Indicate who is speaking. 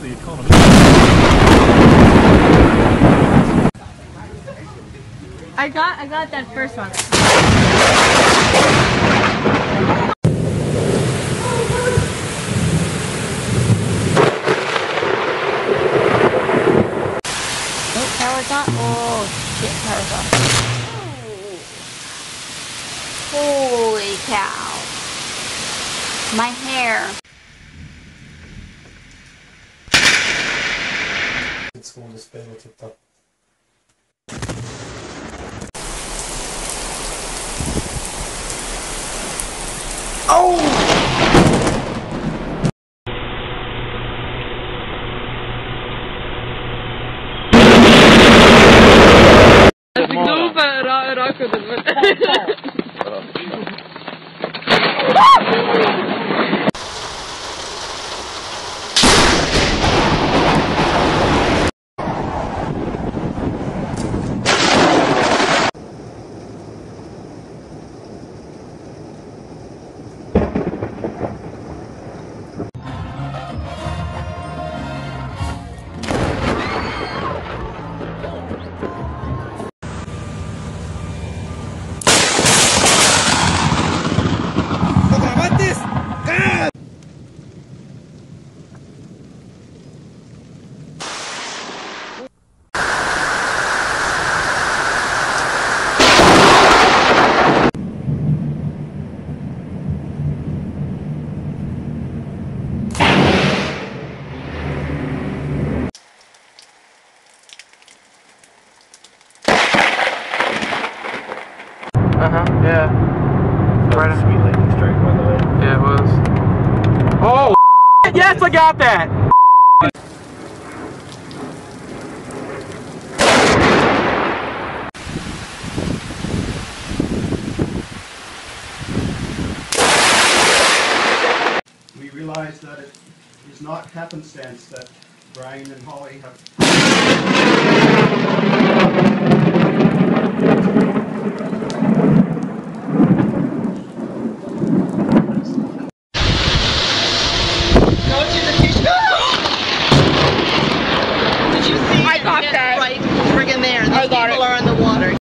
Speaker 1: the economy.
Speaker 2: I got that first one. Oh, power's on. Oh shit, power's off. Holy cow. My hair.
Speaker 3: School spello TikTok. Oh!
Speaker 4: Yeah.
Speaker 3: Right. Sweet lightning strike, by the way.
Speaker 4: Yeah, it was. Oh, yes, I got that!
Speaker 5: We realize that it is not happenstance that Brian and Holly have